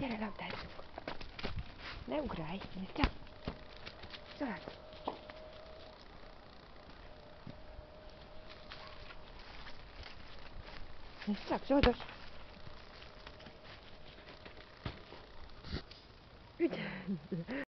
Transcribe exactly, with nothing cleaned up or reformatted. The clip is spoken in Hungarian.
Gyere, labdázzunk. Ne ugrálj, nézd csak. Zsolt. Nézd csak, Zsoldos. Ügy.